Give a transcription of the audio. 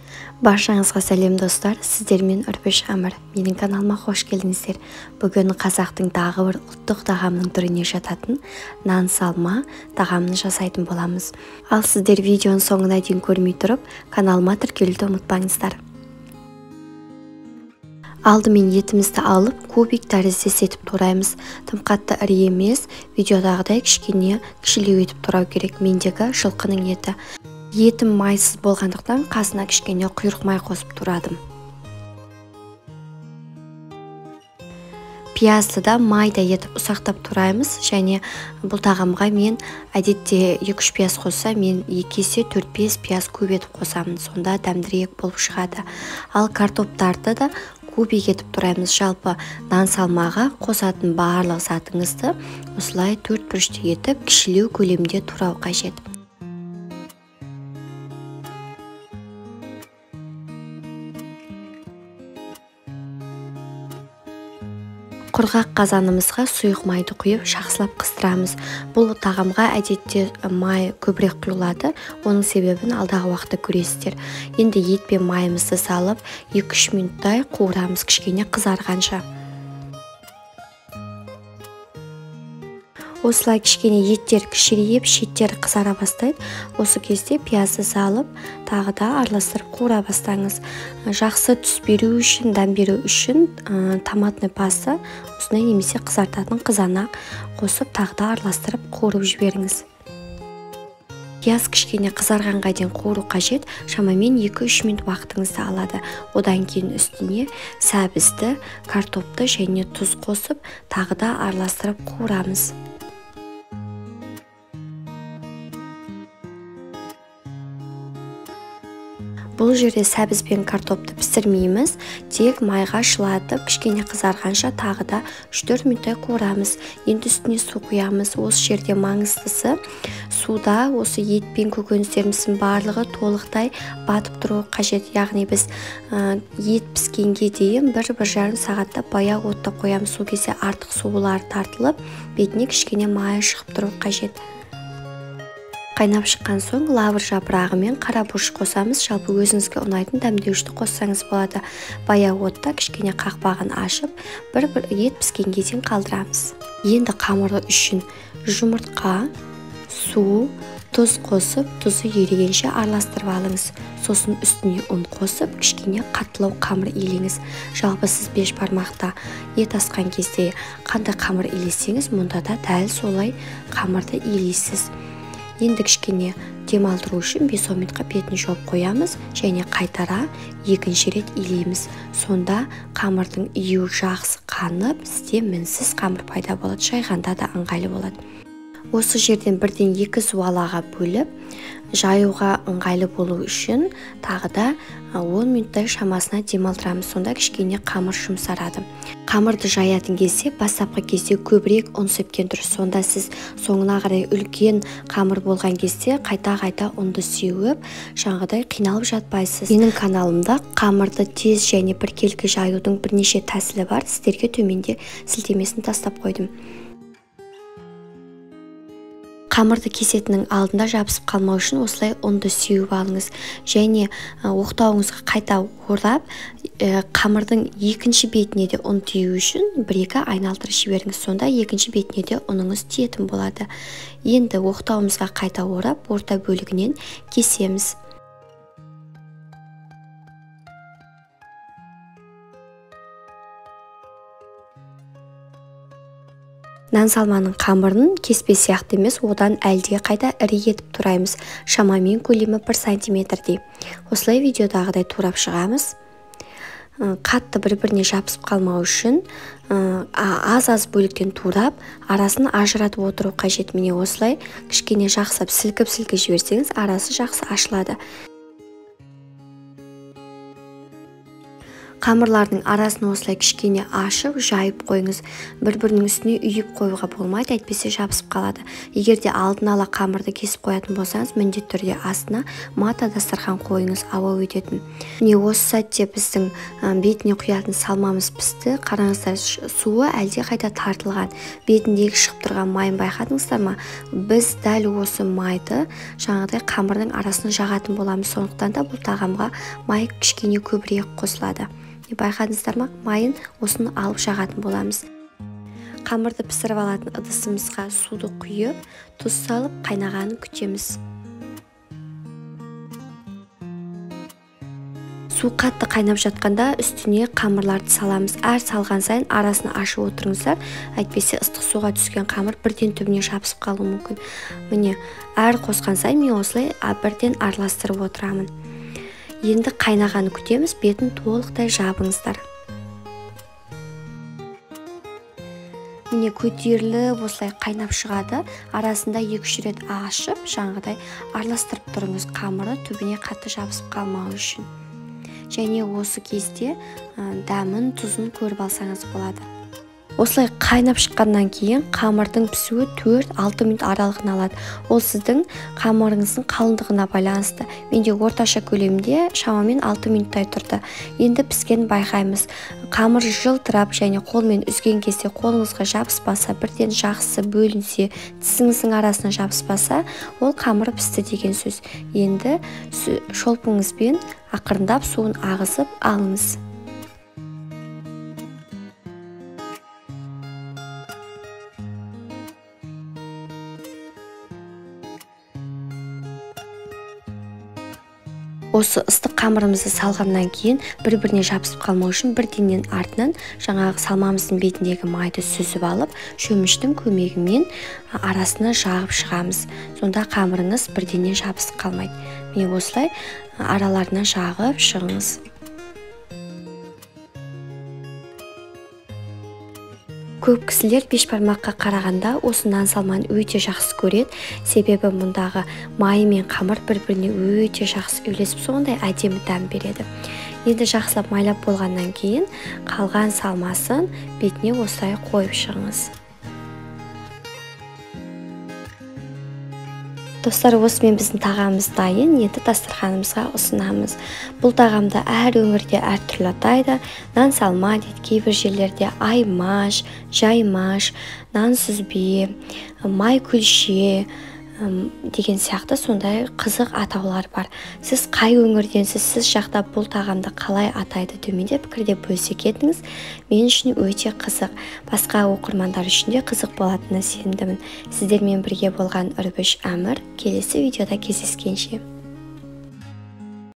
Баршаңызға сәлем достар, сіздермен Үрпеш Әмір. Менің каналыма қош келдіңіздер. Бүгін қазақтың тағы бір ұлттық тағамның түріне жататын нан салма тағамын жасайтын боламыз. Ал сіздер видеоның соңына дейін көрмей тұрып, каналыма тіркелуді ұмытпаңыздар. Алдымен етімізді алып, кубик тәрізді етіп тураймыз. Тым қатты ірі емес, видеодағыдай кішкене кішілеу етіп турау керек. Мендегі жылқының еті. Етім майсыз болғандықтан қасына кішкене құйрық май қосып турадым. Пиязды да майда етіп ұсақтап тураймыз, және бұл тағамға мен әдетте 2-3 пияз қосса, мен 2 есе 4-5 пияз көп етіп қосамын, сонда дәмдірек болып шығады. Ал картоптарды да кубик етіп тураймыз. Жалпы нан салмаға қосатын барлық затыңызды осылай 4 бұрышты етіп кішілеу көлемде турау қажет. Құрғақ қазанымызға сұйық майды құйып жақсылап қыстырамыз. Бұл тағамға әдетте май көбірек құйылады, оның себебін алдағы уақытта көресіздер. Енді ет пен майымызды салып 2-3 минуттай қуырамыз, кішкене қызарғанша. Осылай кішкене еттер кішірейіп, шеттері қызара бастайды. Осы кезде пиязды салып, тағы да араластырып қуыра бастаңыз. Жақсы түс беру үшін, дәм беру үшін томатный паста, осындай немесе қызартатын қызанақ қосып, тағы да араластырып қуырып жіберіңіз. Пияз кішкене қызарғанға дейін қуыру қажет, шамамен 2-3 минут уақытыңызды алады. Одан кейін үстіне сәбізді, картопты және тұз қосып, тағы да араластырып қуырамыз. Бұл жерде сәбіз бен картопты пісірмейміз, тек майға шылатып, кішкене қызарғанша тағы да 3-4 минуттай қуырамыз. Енді үстіне су құямыз. Осы жерде маңыздысы суда осы ет пен көкөністеріміздің барлығы толықтай батып тұруы қажет. Яғни біз ет піскенге дейін 1-1,5 сағатта баяу отта қоямыз. Сол кезде артық сулар тартылып, бетіне кішкене майы шығып тұруы қажет. Қайнап шыққан соң лавр жапырағы мен қара бұрыш қосамыз. Жалпы өзіңізге ұнайтын дәмдеуішті қоссаңыз болады. Баяу отта кішкене қақпағын ашып, бір ет піскенге дейін қалдырамыз. Енді қамыры үшін жұмыртқа, су, тұз қосып, тұзы ерігенше араластырып алыңыз. Сосын үстіне ұн қосып, кішкене қаттылау қамыр илеңіз. Жалпы сіз 5 бармақта ет асқан кезде қандай қамыр илесеңіз, мұнда да дәл солай қамырды илейсіз. Енді кішкене демалдыру үшін 5-10 минутқа бетін жауып қоямыз және қайтара екінші рет илейміз. Сонда қамырдың июі жақсы қанып, сізде мінсіз қамыр пайда болады, жайғанда да ыңғайлы болады. Осы жерден 1-2 суалаға бөліп, жаюға ыңғайлы болу үшін тағы да 10 минуттай шамасына демалдырамыз. Сонда кішкене қамыр жұмсарады. Қамырды жаятын кезде, бастапқы кезде көбірек ұн сепкен дұрыс. Сонда сіз соңына қарай үлкен қамыр болған кезде қайта-қайта ұнды сеуіп, жаңағыдай қиналып жатпайсыз. Менің каналымда қамырды тез және біркелкі жаюдың бірнеше тәсілі бар. Сіздерге төменде сілтемесін тастап қойдым. Қамырды кесетінің алдында жабысып қалмау үшін осылай ұнды сеуіп алыңыз. Және оқтауыңызға қайта орап, қамырдың екінші бетіне де ұн тию үшін 1-2 айналдырып жіберіңіз. Сонда екінші бетіне де ұныңыз тиетін болады. Енді оқтауымызға қайта орап, орта бөлігінен кесеміз. Нан салманың қамырын кеспе сияқты емес, одан әлде қайда ірі етіп тураймыз. Шамамен көлемі 1 сантиметрдей. Осылай видеодағыдай турап шығамыз. Қатты бір-біріне жабысып қалмау үшін аз-аз бөліктен турап, арасын ажыратып отыру қажет. Міне осылай кішкене жақсып сілкіп-сілкіп жіберсеңіз, арасы жақсы ашылады. Қамырлардың арасын осылай кішкене ашып, жайып қойыңыз. Бір-бірінің үстіне үйіп қоюға болмайды, әйтпесе жабысып қалады. Егер де алдын ала қамырды кесіп қоятын болсаңыз, міндетті түрде астына мата дастархан қойыңыз, ауа өтетін. Міне осы сәтте біздің бетіне құятын салмамыз пісті. Қараңыздар, суы әлде қайда тартылған. Бетіндегі шығып тұрған майын байқадыңыздар ма? Біз дәл осы майды жаңағыдай қамырдың арасын жағатын боламыз. Сондықтан да бұл тағамға май кішкене көбірек қосылады. Байқадыңыздар ма? Майын осыны алып жағатын боламыз. Қамырды пісіріп алатын ыдысымызға суды құйып, тұз салып қайнағанын күтеміз. Су қатты қайнап жатқанда үстіне қамырларды саламыз. Әр салған сайын арасын ашып отырыңыздар, әйтпесе ыстық суға түскен қамыр бірден түбіне жабысып қалуы мүмкін. Міне, әр қосқан сайын мен осылай бірден араластырып отырамын. Енді қайнағаны күтеміз, бетін толықтай жабыңыздар. Міне көтеріліп осылай қайнап шығады. Арасында 2-3 рет ашып, жаңағыдай араластырып тұрыңыз, қамыры түбіне қатты жабысып қалмауы үшін. Және осы кезде дәмін, тұзын көріп алсаңыз болады. Осылай қайнап шыққаннан кейін қамырдың пісуі 4-6 минут аралығын алады. Ол сіздің қамырыңыздың қалыңдығына байланысты. Менде орташа көлемде шамамен 6 минуттай тұрды. Енді піскенін байқаймыз. Қамыр жылтырап және қолмен үзген кезде қолыңызға жабыспаса, бірден жақсы бөлінсе, тісіңіздің арасына жабыспаса, ол қамыр пісті деген сөз. Енді шолпыңызбен ақырындап суын ағызып алыңыз. Осы ыстық қамырымызды салғаннан кейін бір-біріне жабысып қалмау үшін бірденнен артынан жаңағы салмамыздың бетіндегі майды сүзіп алып, шөміштің көмегімен арасына жағып шығамыз. Сонда қамырыңыз бірденен жабысып қалмайды. Міне осылай араларына жағып шығыңыз. Көп кісілер бешбармаққа қарағанда осы нан салманы өте жақсы көреді. Себебі мұндағы майы мен қамыр бір-біріне өте жақсы үйлесіп, сондай әдемі дәм береді. Енді жақсылап майлап болғаннан кейін қалған салмасын бетіне осылай қойып шығыңыз. Достар, осымен біздің тағамымыз дайын, енді дастарханымызға ұсынамыз. Бұл тағамды әр өңірде әртүрлі атайды. Нан салма дейді, кейбір жерлерде аймаш, жаймаш, нан сүзбе, май күлше деген сияқты сондай қызық атаулар бар. Сіз қай өңірденсіз, сіз жақта бұл тағамды қалай атайды төменде пікірде бөлісе кетіңіз. Мен үшін өте қызық. Басқа оқырмандар үшін де қызық болатынына сенімдімін. Сіздермен бірге болған Үрбіш Әмір. Келесі видеода кездескенше.